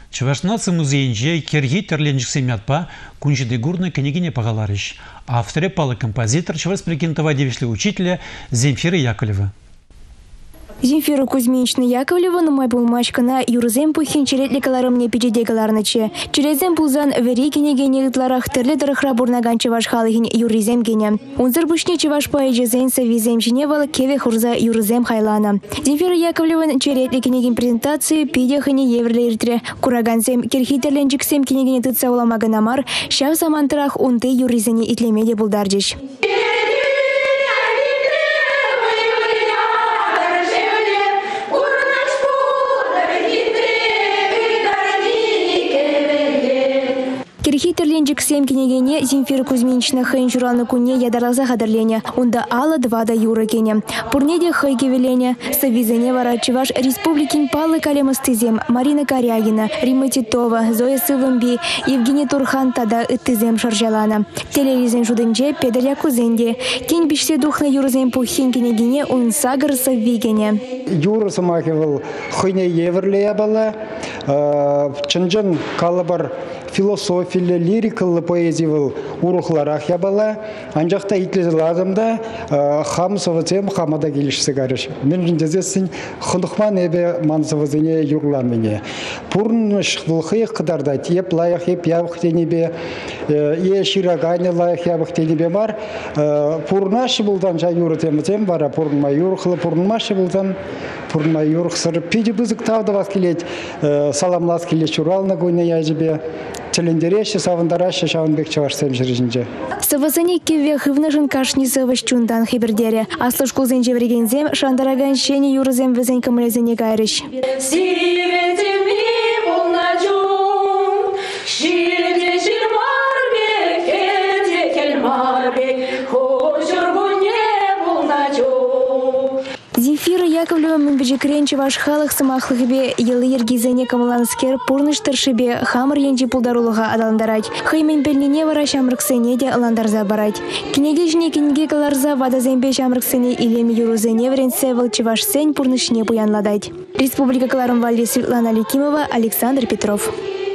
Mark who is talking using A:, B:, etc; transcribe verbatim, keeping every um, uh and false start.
A: Чуваш нации музейнже керги терленжиксе мятпа кунжиды гурны княгиня пагаларыш. Авторы палы композитор Чуваш прикинтова девишли учителя Земфира Яковлева.
B: Земфира Кузьминична Яковлева на мой булмачка на юрзем пухин черетликаларым не пичедегаларныче. Черезем пулзан вери кенегене гитларах терледарах рабурнаган чеваш халыгин юризем гене. Унзыр бушне чеваш поэжезен савизем женевала кеве хурза юрзем хайлана. Земфира Яковлева черетли кенеген презентации пидехане еврлеритре. Кураганзем керхитерленжиксем кенегене тытса уламаганамар шав самантрах унты юризене итлемеде булдардиш. Керхитерленжик сем кенегене Земфира Кузьминична хайн журалны куне ядаралза хадерлене. Унда ала двада юра кене. Пурнеде хай кевелене. Савизене вара Чуваш республикин палы калемастызем Марина Корягина, Рима Титова, Зоя Сывымби, Евгений Турхан тада ыттызем шаржалана. Телевизен жудынже педеря кузенде. Кен бишсе духна юрзем пухин кенегене ун сагыр саввигене.
C: Юра самакевал хыне еврлея бала. Чынжын калабар философия, лирикал поэзия урухларах я была, анжахта итлез лазымда хам соватем хамада келишсе гарыш. Мен жіндезесін хындықман эбе мансовазыне юрланмыне. Пурн шықдылхы қыдарда теп лайық еп ябық тенебе, е ширагайны лайық ябық тенебе бар. Пурнашы бұлдан жа юрытемізем бара, пурнма юрықлы пурнмашы бұлдан, пурнма юрықсыр. Пиді бізік тавды вас келет, саламлас келет журална гойна яжыбе. Челендереше савандараше шаванбек чавашсем жиржинже.
B: Савасыне кеве хывнажын кашни саваш чундан хибердере. Аслыш кузен жеврегензем шандараган шени юрзем везен камылезене гайрыш. Земфира Яковлева мынбежекрен Чуваш халық сымақлығыбе елы ергизене камыланскер пурныштыршыбе хамыр енжи пулдарулыға адаландарать. Хаймен пельнене вара шамрыксене де аландарза барать. Кенеге жіне кенеге каларза вадазембе шамрыксене илеми юрузене вренсе выл Чуваш сень пурнышне пуянладать. Республика Кларым Валли Светлана Ликимова, Александр Петров.